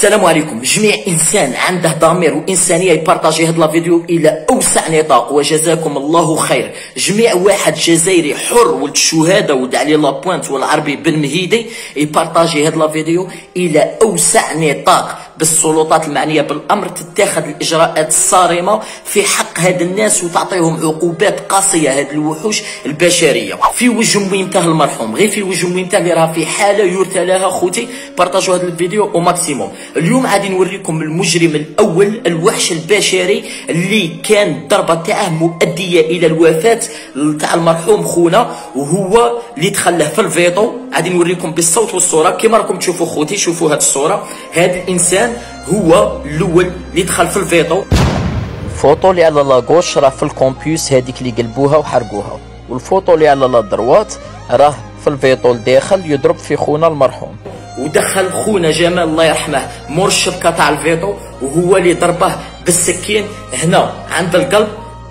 السلام عليكم. جميع انسان عنده ضمير وانسانيه يبارطاجي هذا الفيديو الى اوسع نطاق، وجزاكم الله خير. جميع واحد جزائري حر ولد الشهاده ودع لي لابوينت والعربي بن مهيدي يبارطاجي هذا الفيديو الى اوسع نطاق، بالسلطات المعنيه بالامر تتخذ الاجراءات الصارمه في حق هاد الناس وتعطيهم عقوبات قاسيه. هاد الوحوش البشريه في وجه ميمته المرحوم، غير في وجه ميمته اللي راه في حاله يرثى لها. خوتي بارطاجوا هذا الفيديو او ماكسيموم. اليوم غادي نوريكم المجرم الاول، الوحش البشري اللي كان الضربه تاعه مؤديه الى الوفاه تاع المرحوم خونا، وهو اللي دخله في الفيتو. غادي نوريكم بالصوت والصوره كما راكم تشوفوا. خوتي شوفوا هاد الصوره، هاد الانسان هو الاول اللي دخل في الفيتو. الفوطو اللي على لاغوش راه في الكومبيوس هذيك اللي قلبوها وحرقوها، والفوطو اللي على لا دروات راه في الفيتو الداخل يضرب في خونا المرحوم. ودخل خونا جمال الله يرحمه مور الشبكه تاع الفيتو، وهو اللي ضربه بالسكين هنا عند القلب.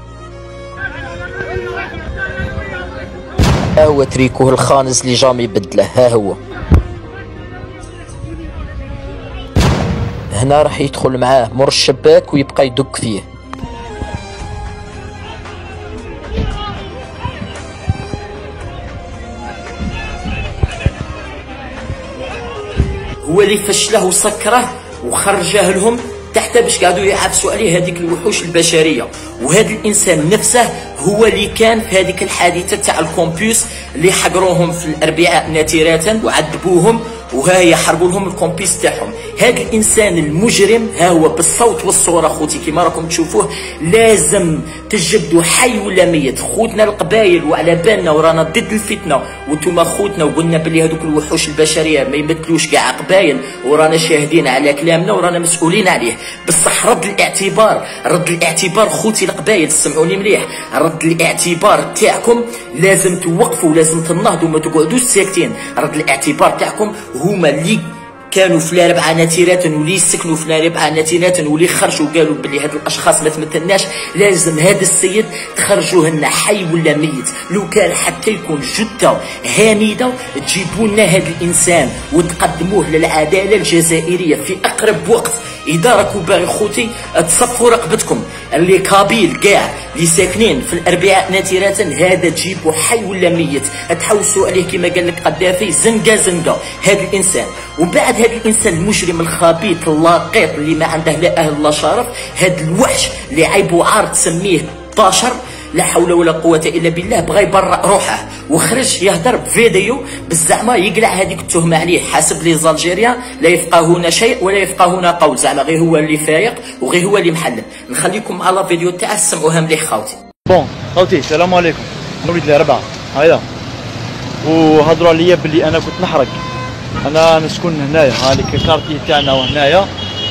ها هو تريكوه الخانز اللي جامي بدله، ها هو هنا راح يدخل معاه مور الشباك ويبقى يدق فيه. هو اللي فشله وسكره وخرجه لهم تحت باش قعدوا يعفسوا عليه هذيك الوحوش البشريه. وهذا الانسان نفسه هو اللي كان في هذيك الحادثه تاع الكومبيوس اللي حقروهم في الاربعاء ناترة وعذبوهم، وها هي حرقوا لهم الكومبيس تاعهم. هذا الانسان المجرم ها هو بالصوت والصوره. خوتي كما راكم تشوفوه، لازم تجبدوا حي ولا ميت. خوتنا القبايل وعلى بالنا ورانا ضد الفتنه، وانتم خوتنا وقلنا بلي هذوك الوحوش البشريه ما يمثلوش كاع قبايل، ورانا شاهدين على كلامنا ورانا مسؤولين عليه. بصح رد الاعتبار خوتي القبايل، سمعوني مليح، رد الاعتبار تاعكم لازم توقفوا، لازم تنهضوا، ما تقعدوش ساكتين. رد الاعتبار تاعكم هما اللي كانوا في الاربعه ناترة واللي سكنوا في الاربعه ناترة واللي خرجوا قالوا بلي هاد الاشخاص ما تمثلناش، لازم هذا السيد تخرجوه لنا حي ولا ميت. لو كان حتى يكون جثه هامده تجيبوا لنا هذا الانسان وتقدموه للعداله الجزائريه في اقرب وقت. اذا راكم باغي خوتي تصفوا رقبتكم اللي كابيل كاع اللي ساكنين في الاربعاء ناترة، هذا تجيبوا حي ولا ميت، تحوسوا عليه كما قال لك قدافي زنقه هذا الانسان. ومن بعد هذا الانسان المجرم الخبيث اللقيط اللي ما عنده لا اهل لا شرف، هذا الوحش اللي عيبه عار تسميه طاشر، لا حول ولا قوة الا بالله، بغى يبرأ روحه وخرج يهدر بفيديو بالزعمه يقلع هذيك التهمه عليه. حسب لي زالجيريان لا يفقهون شيء ولا يفقهون قول، زعما غير هو اللي فايق وغير هو اللي محلل. نخليكم على الفيديو تاعه سمعوها مليح خوتي. بون خوتي السلام عليكم. وليد الاربعه هايلا، وهضروا عليا بلي انا كنت نحرق. انا نسكن هنايا، هذيك الكارتي تاعنا وهنايا.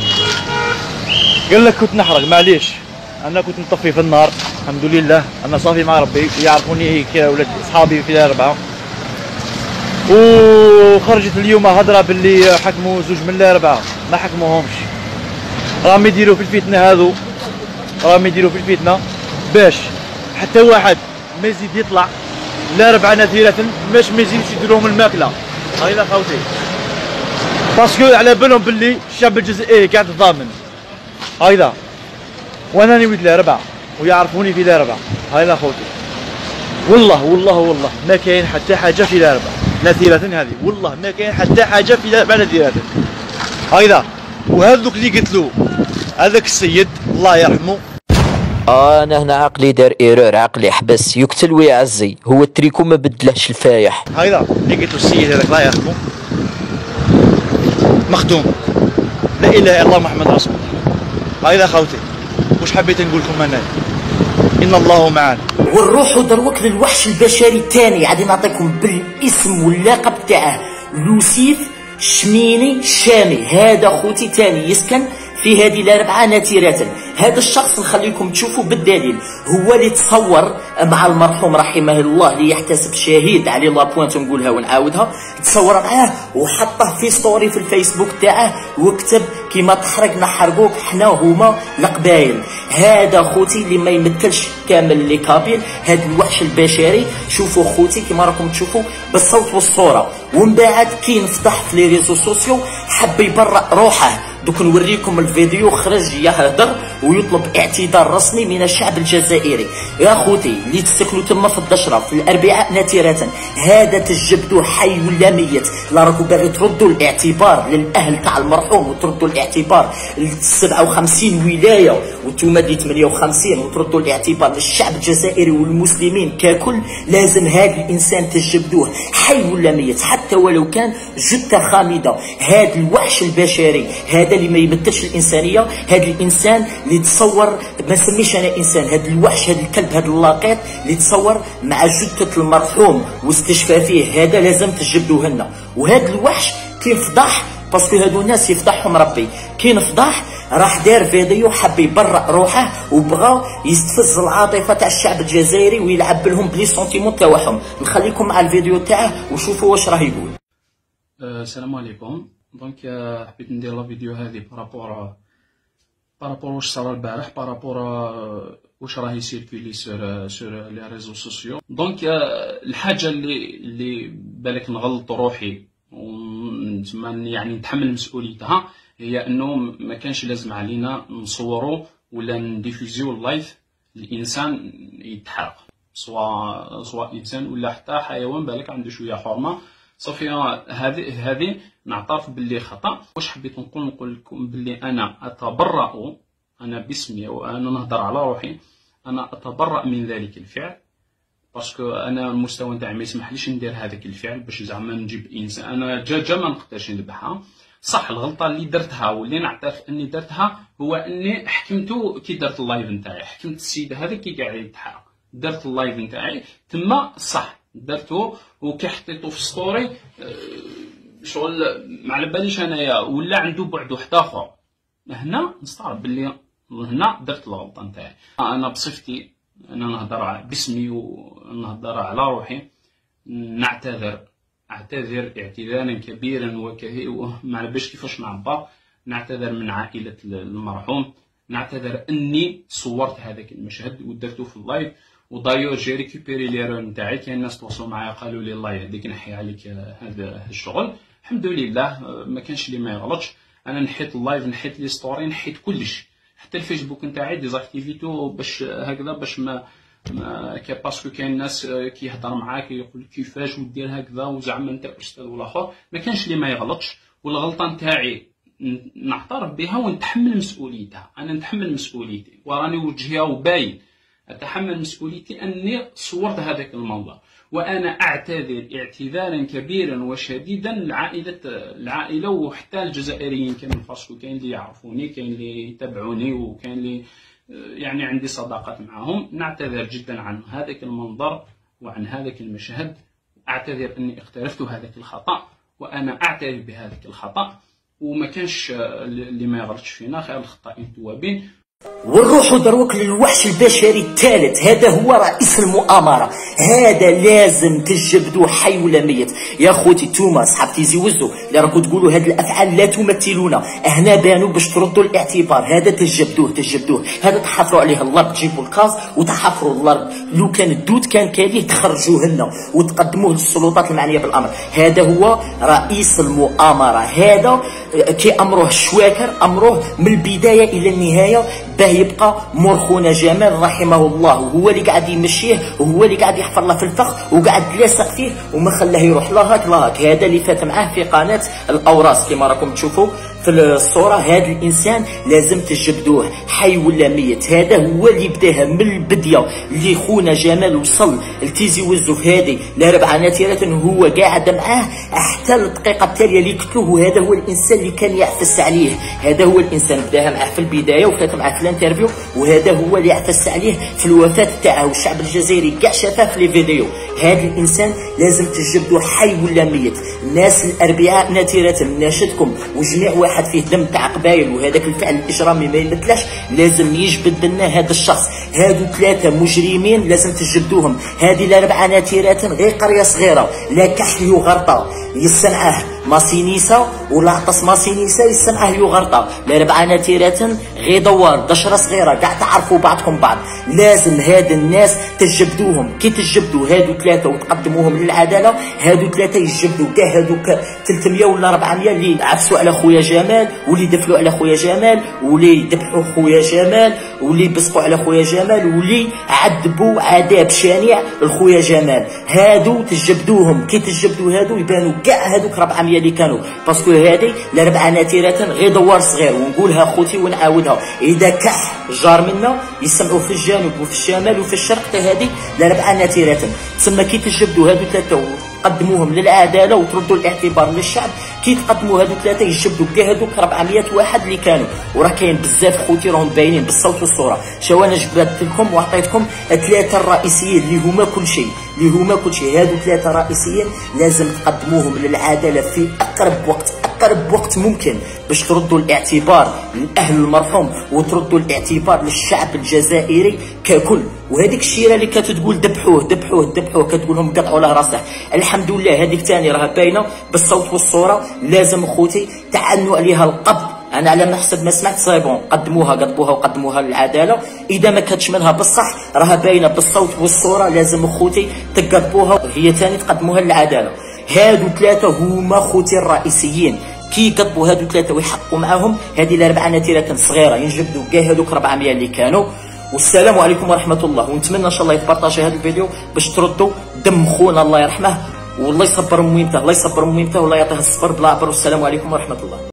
قال لك كنت نحرق، معليش انا كنت نطفي في النار، الحمد لله انا صافي مع ربي، يعرفوني هيك ولاد اصحابي في الاربعه. وخرجت اليوم هضره باللي حكموا زوج من الاربعه، ما حكموهمش. راهم يديروا في الفتنه هذو، راهم يديروا في الفتنه باش حتى واحد ما يزيد يطلع الاربعه نذيره، باش ما يزيدوش يديروهم الماكله. هايلا خوتي، باسكو على بالهم باللي الشعب الجزائري قاعد ضامن. هايلا وانا وليد الاربعه ويعرفوني في الاربعه. هايلا خوتي، والله ما كاين حتى حاجه في الاربعه نذيره هذه، والله ما كاين حتى حاجه في الاربعه نذيره. هايلا وهذوك اللي قتلوه هذاك السيد الله يرحمه، انا هنا عقلي دار ايرور، عقلي حبس يقتل ويعزي، هو التريكو ما بدلهش الفايح. هايلا اللي قتلوا السيد هذاك الله يرحمه مخدوم، لا اله الا الله محمد رسول الله. هايلا خوتي، واش حبيت نقول لكم انا؟ ان الله معنا. ونروحوا دروك للوحش البشري الثاني، غادي نعطيكم بالاسم واللقب تاعه، لوسيف شميني الشامي. هذا خوتي ثاني يسكن في هذه الاربعه ناترة. هذا الشخص نخليكم تشوفوا بالدليل، هو اللي تصور مع المرحوم رحمه الله اللي يحتسب شهيد علي لابوينت، نقولها ونعاودها، تصور معاه وحطه في ستوري في الفيسبوك تاعه وكتب كيما تحرق نحرقوك حنا هما القبايل. هذا خوتي اللي ما يمثلش كامل اللي كابيل، هذا الوحش البشري. شوفوا خوتي كيما راكم تشوفوا بالصوت والصوره. ومن بعد كي نفتح في لي ريزو سوسيو حب يبرأ روحه دوك نوريكم الفيديو. خرج يهدر ويطلب اعتذار رسمي من الشعب الجزائري. يا خوتي اللي تسكنوا تما في الدشره في الاربعاء ناتره، هذا تجبدوه حي ولا ميت. لا راكم باغي تردوا الاعتبار للاهل تاع المرحوم وتردوا الاعتبار ل 57 ولايه وانتم اللي 58، وتردوا الاعتبار للشعب الجزائري والمسلمين ككل، لازم هذا الانسان تجبدوه حي ولا ميت، حتى ولو كان جثه خامده. هذا الوحش البشري، هذا اللي ما يمثلش الانسانيه، هذا الانسان اللي تصور، ما نسميش انا انسان، هذا الوحش، هذا الكلب، هذا اللاقيط اللي تصور مع جثه المرحوم واستشفى فيه، هذا لازم تجبدوه لنا. وهذا الوحش كي فضح، باسكو هادو الناس يفضحهم ربي، كي نفضح راح دار فيديو حب يبرأ روحه وبغى يستفز العاطفه تاع الشعب الجزائري ويلعب لهم بلي سونتيمون تاعهم. نخليكم مع الفيديو تاعه وشوفوا واش راه يقول. السلام عليكم. دونك حبيت ندير لا فيديو هذه بارابور واش صرا البارح، بارابور واش راه يسيركولي سور لي ريزو سوسيو. دونك الحاجه اللي بالك نغلط روحي يعني نتحمل مسؤوليتها، هي انه ما كانش لازم علينا نصوروا ولا نديفوزيو اللايف الانسان يتحرق، سواء انسان ولا حتى حيوان بالك عنده شويه حرمه. صافي هذه نعترف باللي خطا. واش حبيت نقول لكم باللي انا اتبرأ، انا باسمي وانا نهضر على روحي، انا اتبرأ من ذلك الفعل، باسكو انا المستوى نتاعي ما يسمحليش ندير هذاك الفعل باش زعما نجيب انسان. انا جا ما نقدرش نذبحها. صح الغلطه اللي درتها واللي نعترف اني درتها هو اني حكمته كي درت اللايف نتاعي، حكمت السيد هذا كي قاعد يتحرق، درت اللايف نتاعي تما صح درته، وكي حطيته في ستوري شغل ما على باليش انايا ولا عنده بعد واحد اخر. هنا نستغرب باللي هنا درت الغلطه نتاعي. انا بصفتي انا نهضر باسمي ونهضر على روحي، اعتذر اعتذارا كبيرا ما على باليش كيفاش نعبر. نعتذر من عائله المرحوم، نعتذر اني صورت هذاك المشهد ودرته في اللايف. ودايور جي ريكوبيري ليرور نتاعي، كاين ناس تواصلوا معايا قالوا لي الله يهديك نحي عليك هذا الشغل. الحمد لله ما كانش اللي ما يغلطش. انا نحيت اللايف، نحيت لي ستوري، نحيت كلش، حتى الفيسبوك نتاعي ديزاكتيفيتو باش هكذا، باش ما باسكو كاين ناس كيهضر معاك يقول كيفاش ودير هكذا وزعما انت استاذ والاخر. ما كانش اللي ما يغلطش، والغلطه نتاعي نعترف بها ونتحمل مسؤوليتها. انا نتحمل مسؤوليتي وراني وجهها وباين، اتحمل مسؤوليتي اني صورت هذاك المنظر. وانا اعتذر اعتذارا كبيرا وشديدا العائله وحتى الجزائريين كامل، باسكو كاين اللي يعرفوني، كاين اللي يتابعوني، وكاين اللي يعني عندي صداقات معهم. نعتذر جدا عن هذاك المنظر وعن هذاك المشهد. اعتذر اني اقترفت هذاك الخطا، وانا اعترف بهذاك الخطا، وما كانش اللي ما يغلطش فينا خير الخطائين توابين. ونروحوا دروك للوحش البشري الثالث، هذا هو رئيس المؤامرة. هذا لازم تجبدوه حي ولا ميت. يا خوتي توما صحاب تيزي وزو اللي راكم تقولوا هذه الافعال لا تمثلونا، هنا بانوا باش تردوا الاعتبار. هذا تجبدوه، هذا تحفروا عليه الارض، تجيبوا الكاز وتحفروا الارض. لو كان الدود كان كاليه تخرجوه لنا وتقدموه للسلطات المعنيه بالامر. هذا هو رئيس المؤامرة. هذا كي امره الشواكر، امره من البدايه الى النهايه باه يبقى مرخونا جمال رحمه الله، وهو اللي قاعد يمشيه، وهو اللي قاعد يحفر له في الفخ وقاعد لاصق فيه وما خلاه يروح لاهك. هذا اللي فات معاه في قناه الاوراس كما راكم تشوفوا في الصوره. هذا الانسان لازم تجبدوه حي ولا ميت. هذا هو اللي بداها من البدايه، اللي خونا جمال وصل لتيزي وزو في هذه ل4 ناتره، هو قاعد معاه حتى الدقيقه التاليه اللي قتلوه. وهذا هو الانسان اللي كان يعفس عليه، هذا هو الانسان بداها معاه في البدايه وفات معاه في الانترفيو، وهذا هو اللي عفس عليه في الوفاه تاعه. والشعب الجزائري كاع شافاه في لي فيديو. هذا الانسان لازم تجبدوه حي ولا ميت. الناس الاربعاء ناتره ناشدكم، وجميع واحد فيه دم تاع قبايل وهذاك الفعل الاجرامي ما يمثلش، لازم يجبد لنا هذا الشخص. هادو 3 مجرمين لازم تجبدوهم. هذه ل4 ناتره غير قريه صغيره، لا كحل وغرطه، يصنعه ماسينيسا ولا عطس ماسينيسا يسمعه يغرطا ل4 نتيرة غير دوار دشرة صغيرة كاع تعرفوا بعضكم بعض. لازم هاد الناس تجبدوهم، كي تجبدوا هادو 3 وتقدموهم للعدالة، هادو 3 يجبدوا كاع هادوك 300 ولا 400 اللي عفسوا على خويا جمال واللي دفلوا على خويا جمال واللي ذبحوا خويا جمال واللي بسقوا على خويا جمال واللي عذبوا عذاب شنيع لخويا جمال. هادو تجبدوهم، كي تجبدوا هادو يبانوا كاع هادوك 400 اللي كانوا، باسكو هادي ل4 نتيرة غير دوار صغير. ونقولها خوتي ونعاودها، اذا كح جار منا يسمعوا في الجنوب وفي الشمال وفي الشرق حتى هادي ل4 نتيرة. تسمى كي تجبدوا هادو 3 وقدموهم للعداله وتردوا الاعتبار للشعب، كي تقدموا هادو 3 يجبدوا كاع هادوك 400 واحد اللي كانوا. وراه كاين بزاف خوتي راهم باينين بالصوت والصوره. شو انا جبدت لكم وعطيتكم 3 الرئيسيين اللي هما كل شيء، هادو 3 رئيسيين لازم تقدموهم للعداله في اقرب وقت ممكن باش تردوا الاعتبار للاهل المرحوم وتردوا الاعتبار للشعب الجزائري ككل. وهذيك الشيره اللي كتقول ذبحوه كتقول لهم قطعوا له راسه، الحمد لله هذيك ثاني راها باينه بالصوت والصوره. لازم خوتي تعنوا عليها القبض. انا على ما حسب ما سمعت صايبون قدموها وقدموها للعداله. اذا ما كانتش منها بصح راها باينه بالصوت والصوره، لازم خوتي تقدموها وهي ثاني تقدموها للعداله. هادو 3 هما خوتي الرئيسيين، كي يقطبوا هادو 3 ويحققوا معاهم هذه ل4 نتيرة صغيره ينجبدوا كاع هادوك 400 اللي كانوا. والسلام عليكم ورحمه الله. ونتمنى ان شاء الله يتبارطاجي هذا الفيديو باش تردوا دم خونا الله يرحمه والله يصبر ميمته، والله يعطيه الصبر بلا عبر. والسلام عليكم ورحمه الله.